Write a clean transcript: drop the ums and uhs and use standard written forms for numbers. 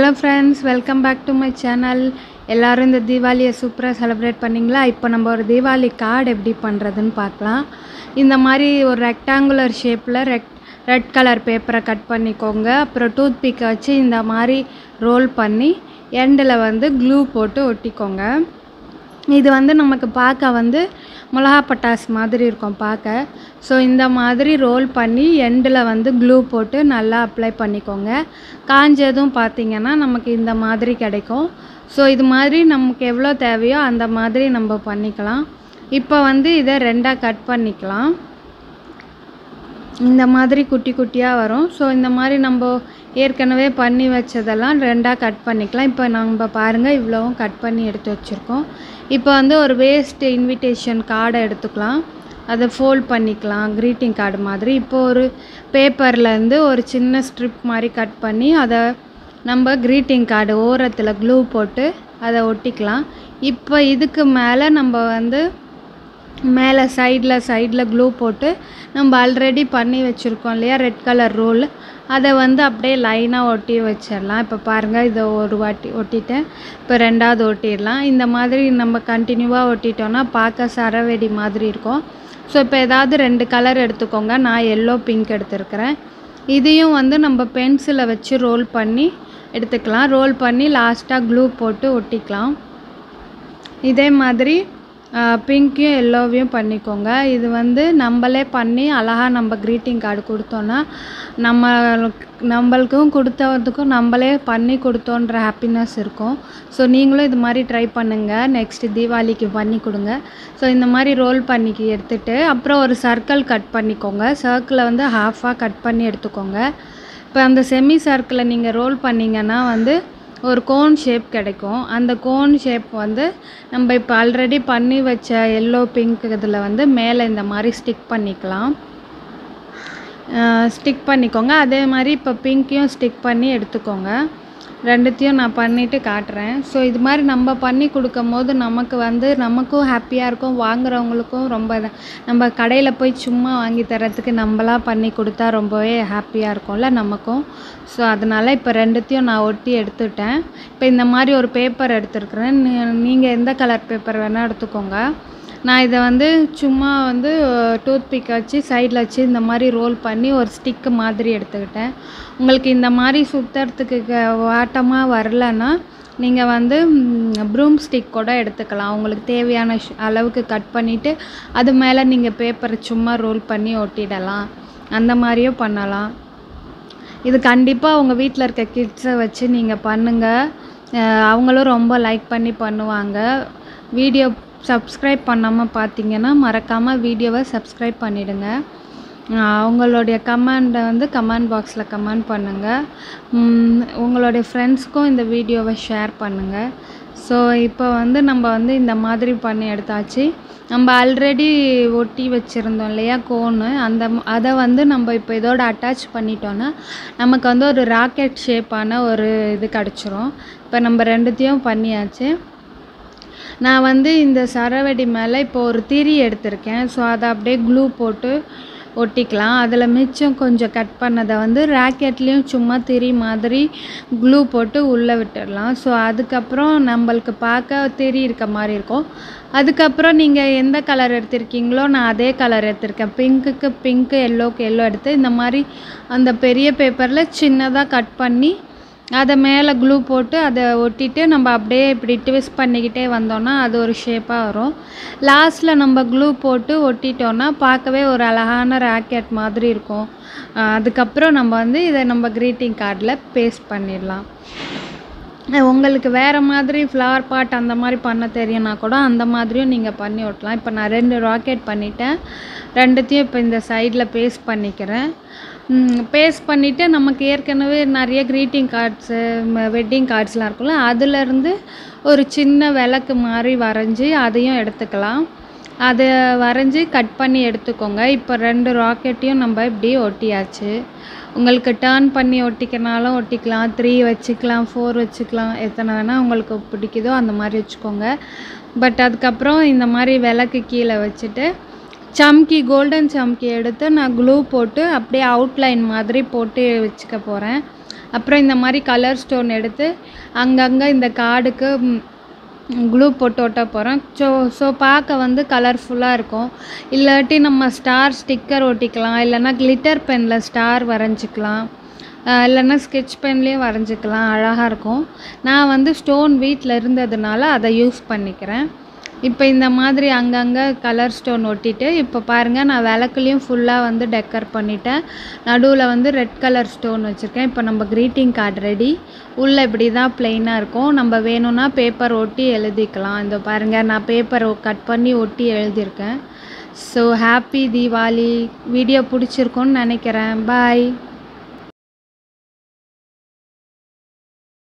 Hello friends, welcome back to my channel. எல்லாரும் இந்த தீபாவளியை சூப்பரா செலிப்ரேட் பண்ணீங்களா? இப்போ நம்ம ஒரு தீபாவளி கார்டு எப்படி பண்றதுன்னு பார்க்கலாம். இந்த மாதிரி ஒரு ரெக்டாங்குலர் ஷேப்ல ரெட் கலர் பேப்பரை கட் பண்ணிக்கோங்க. அப்புறம் டூத் பிக் வச்சு இந்த மாதிரி ரோல் பண்ணி எண்ட்ல வந்து க்ளூ போட்டு ஒட்டிக்கோங்க. இது வந்து நமக்கு பார்க்க வந்து மிளகா பட்டாஸ் மாதிரி இருக்கும் பார்க்க. ஸோ இந்த மாதிரி ரோல் பண்ணி எண்டில் வந்து க்ளூ போட்டு நல்லா அப்ளை பண்ணிக்கோங்க. காஞ்சதும் பார்த்திங்கன்னா நமக்கு இந்த மாதிரி கிடைக்கும். ஸோ இது மாதிரி நமக்கு எவ்வளோ தேவையோ அந்த மாதிரி நம்ம பண்ணிக்கலாம். இப்போ வந்து இதை ரெண்டாக கட் பண்ணிக்கலாம். இந்த மாதிரி குட்டி குட்டியாக வரும். ஸோ இந்த மாதிரி நம்ம ஏற்கனவே பண்ணி வச்சதெல்லாம் ரெண்டாக கட் பண்ணிக்கலாம். இப்போ நம்ம பாருங்கள் இவ்வளவும் கட் பண்ணி எடுத்து வச்சுருக்கோம். இப்போ வந்து ஒரு வேஸ்ட் இன்விடேஷன் கார்டை எடுத்துக்கலாம். அதை ஃபோல்ட் பண்ணிக்கலாம் க்ரீட்டிங் கார்டு மாதிரி. இப்போ ஒரு பேப்பர்லேருந்து ஒரு சின்ன ஸ்ட்ரிப் மாதிரி கட் பண்ணி அதை நம்ம க்ரீட்டிங் கார்டு ஓரத்தில் க்ளூ போட்டு அதை ஒட்டிக்கலாம். இப்போ இதுக்கு மேலே நம்ம வந்து மேலே சைடில் க்ளூ போட்டு நம்ம ஆல்ரெடி பண்ணி வச்சுருக்கோம் இல்லையா ரெட் கலர் ரோல், அதை வந்து அப்படியே லைனாக ஒட்டி வச்சிடலாம். இப்போ பாருங்கள் இதை ஒரு வாட்டி ஒட்டிட்டேன். இப்போ ரெண்டாவது ஒட்டிடலாம். இந்த மாதிரி நம்ம கண்டினியூவாக ஒட்டிட்டோன்னா பார்க்க சரவெடி மாதிரி இருக்கும். ஸோ இப்போ ஏதாவது 2 கலர் எடுத்துக்கோங்க. நான் எல்லோ பிங்க் எடுத்துருக்கிறேன். இதையும் வந்து நம்ம பென்சிலை வச்சு ரோல் பண்ணி எடுத்துக்கலாம். ரோல் பண்ணி லாஸ்ட்டாக க்ளூ போட்டு ஒட்டிக்கலாம். இதே மாதிரி பிங்க்கையும் எல்லோவையும் பண்ணிக்கோங்க. இது வந்து நம்மளே பண்ணி அழகாக நம்ம க்ரீட்டிங் கார்டு கொடுத்தோன்னா நம்மளுக்கும் கொடுத்ததுக்கும் நம்மளே பண்ணி கொடுத்தோன்ற ஹாப்பினஸ் இருக்கும். ஸோ நீங்களும் இது மாதிரி ட்ரை பண்ணுங்கள். நெக்ஸ்ட்டு தீபாவளிக்கு பண்ணி கொடுங்க. ஸோ இந்த மாதிரி ரோல் பண்ணி எடுத்துகிட்டு அப்புறம் ஒரு சர்க்கிள் கட் பண்ணிக்கோங்க. சர்க்கிளை வந்து ஹாஃபாக கட் பண்ணி எடுத்துக்கோங்க. இப்போ அந்த செமி சர்க்கிளை நீங்கள் ரோல் பண்ணிங்கன்னா வந்து ஒரு கோன் ஷேப் கிடைக்கும். அந்த கோன் ஷேப் வந்து நம்ம இப்போ ஆல்ரெடி பண்ணி வச்ச எல்லோ பிங்க் இதில் வந்து மேலே இந்த மாதிரி ஸ்டிக் பண்ணிக்கோங்க. அதே மாதிரி இப்போ பிங்க்கையும் ஸ்டிக் பண்ணி எடுத்துக்கோங்க. ரெண்டுத்தையும் நான் பண்ணிவிட்டு காட்டுறேன். ஸோ இது மாதிரி நம்ம பண்ணி கொடுக்கும் போது நமக்கும் ஹாப்பியாக இருக்கும். வாங்குறவங்களுக்கும் ரொம்ப நம்ம கடையில் போய் சும்மா வாங்கி தரத்துக்கு நம்மளாக பண்ணி கொடுத்தா ரொம்பவே ஹாப்பியாக இருக்கும்ல நமக்கும். ஸோ அதனால் இப்போ ரெண்டுத்தையும் நான் ஒட்டி எடுத்துட்டேன். இப்போ இந்த மாதிரி ஒரு பேப்பர் எடுத்துருக்குறேன். நீங்கள் எந்த கலர் பேப்பர் வேணால் எடுத்துக்கோங்க. நான் இதை வந்து சும்மா வந்து டூத் பிக் வச்சு சைடில் வச்சு இந்த மாதிரி ரோல் பண்ணி ஒரு ஸ்டிக்கு மாதிரி எடுத்துக்கிட்டேன். உங்களுக்கு இந்த மாதிரி சுற்றுறதுக்கு வாட்டமாக வரலன்னா நீங்கள் வந்து ப்ரூம் ஸ்டிக் கூட எடுத்துக்கலாம். உங்களுக்கு தேவையான அளவுக்கு கட் பண்ணிவிட்டு அது மேலே நீங்கள் பேப்பரை சும்மா ரோல் பண்ணி ஒட்டிடலாம். அந்த மாதிரியும் பண்ணலாம். இது கண்டிப்பாக உங்கள் வீட்டில் இருக்க கிட்ஸை வச்சு நீங்கள் பண்ணுங்கள். அவங்களும் ரொம்ப லைக் பண்ணி பண்ணுவாங்க. வீடியோ சப்ஸ்கிரைப் பண்ணாமல் பார்த்தீங்கன்னா மறக்காமல் வீடியோவை சப்ஸ்கிரைப் பண்ணிவிடுங்க. அவங்களுடைய கமெண்டை வந்து கமெண்ட் பாக்ஸில் கமெண்ட் பண்ணுங்கள். உங்களுடைய ஃப்ரெண்ட்ஸுக்கும் இந்த வீடியோவை ஷேர் பண்ணுங்கள். ஸோ இப்போ வந்து நம்ம வந்து இந்த மாதிரி பண்ணி எடுத்தாச்சு. நம்ம ஆல்ரெடி ஒட்டி வச்சுருந்தோம் இல்லையா கோனு, அதை வந்து நம்ம இப்போ இதோட அட்டாச் பண்ணிட்டோன்னா நமக்கு வந்து ஒரு ராக்கெட் ஷேப்பான ஒரு இது கிடச்சிரும். இப்போ நம்ம ரெண்டுத்தையும் பண்ணியாச்சு. நான் வந்து இந்த சரவெடி மேலே இப்போ ஒரு திரி எடுத்திருக்கேன். ஸோ அதை அப்படியே க்ளூ போட்டு ஒட்டிக்கலாம். அதில் மிச்சம் கொஞ்சம் கட் பண்ணதை வந்து ராக்கெட்லேயும் சும்மா திரி மாதிரி க்ளூ போட்டு உள்ளே விட்டுடலாம். ஸோ அதுக்கப்புறம் நம்மளுக்கு பார்க்க திரி இருக்க மாதிரி இருக்கும். அதுக்கப்புறம் நீங்கள் எந்த கலர் எடுத்திருக்கீங்களோ நான் அதே கலர் எடுத்திருக்கேன். பிங்க்குக்கு பிங்க்கு, எல்லோக்கு எல்லோ எடுத்து இந்த மாதிரி அந்த பெரிய பேப்பரில் சின்னதாக கட் பண்ணி அதை மேலே க்ளூ போட்டு அதை ஒட்டிட்டு நம்ம அப்படியே இப்படி ட்விஸ்ட் பண்ணிக்கிட்டே வந்தோன்னா அது ஒரு ஷேப்பாக வரும். லாஸ்ட்டில் நம்ம க்ளூ போட்டு ஒட்டிட்டோன்னா பார்க்கவே ஒரு அழகான ராக்கெட் மாதிரி இருக்கும். அதுக்கப்புறம் நம்ம வந்து இதை நம்ம க்ரீட்டிங் கார்டில் பேஸ்ட் பண்ணிடலாம். உங்களுக்கு வேறு மாதிரி ஃப்ளவர் பாட் அந்த மாதிரி பண்ண தெரியும்னா கூட அந்த மாதிரியும் நீங்கள் பண்ணி ஒட்டலாம். இப்போ நான் 2 ராக்கெட் பண்ணிட்டேன். ரெண்டுத்தையும் இப்போ இந்த சைடில் பேஸ்ட் பண்ணிக்கிறேன். பேஸ்ட் பண்ணிவிட்டு நமக்கு ஏற்கனவே நிறைய க்ரீட்டிங் கார்ட்ஸு வெட்டிங் கார்ட்ஸ்லாம் இருக்குல்ல, அதுலேருந்து ஒரு சின்ன விளக்கு மாதிரி வரைஞ்சி அதையும் எடுத்துக்கலாம். அதை வரைஞ்சி கட் பண்ணி எடுத்துக்கோங்க. இப்போ 2 ராக்கெட்டையும் நம்ம இப்படி ஒட்டியாச்சு. உங்களுக்கு டர்ன் பண்ணி ஒட்டிக்கனாலும் ஒட்டிக்கலாம். 3 வச்சுக்கலாம், 4 வச்சுக்கலாம். எத்தனை வேணால் உங்களுக்கு பிடிக்குதோ அந்த மாதிரி வச்சுக்கோங்க. பட் அதுக்கப்புறம் இந்த மாதிரி விளக்கு கீழே வச்சுட்டு சம்கி கோல்டன் சம்கி எடுத்து நான் க்ளூ போட்டு அப்படியே அவுட்லைன் மாதிரி போட்டு வச்சுக்க போகிறேன். அப்புறம் இந்த மாதிரி கலர் ஸ்டோன் எடுத்து அங்கங்கே இந்த கார்டுக்கு க்ளூ போட்டு ஒட்ட போகிறோம். ஸோ பார்க்க வந்து கலர்ஃபுல்லாக இருக்கும். இல்லாட்டி நம்ம ஸ்டார் ஸ்டிக்கர் ஒட்டிக்கலாம், இல்லைன்னா கிளிட்டர் பெனில் ஸ்டார் வரைஞ்சிக்கலாம், இல்லைன்னா ஸ்கெட்ச் பென்லேயும் வரைஞ்சிக்கலாம், அழகாக இருக்கும். நான் வந்து ஸ்டோன் வீட்டில் இருந்ததுனால அதை யூஸ் பண்ணிக்கிறேன். இப்போ இந்த மாதிரி அங்கங்கே கலர் ஸ்டோன் ஒட்டிட்டு இப்போ பாருங்கள் நான் விளக்குலேயும் ஃபுல்லாக வந்து டெக்கர் பண்ணிட்டேன். நடுவில் வந்து ரெட் கலர் ஸ்டோன் வச்சுருக்கேன். இப்போ நம்ம க்ரீட்டிங் கார்டு ரெடி. உள்ளே இப்படி தான் ப்ளெயினாக இருக்கும். நம்ம வேணும்னா பேப்பர் ஒட்டி எழுதிக்கலாம். இந்த பாருங்கள் நான் பேப்பர் கட் பண்ணி ஒட்டி எழுதியிருக்கேன். So happy Deepavali. வீடியோ பிடிச்சிருக்குன்னு நினைக்கிறேன். பாய்.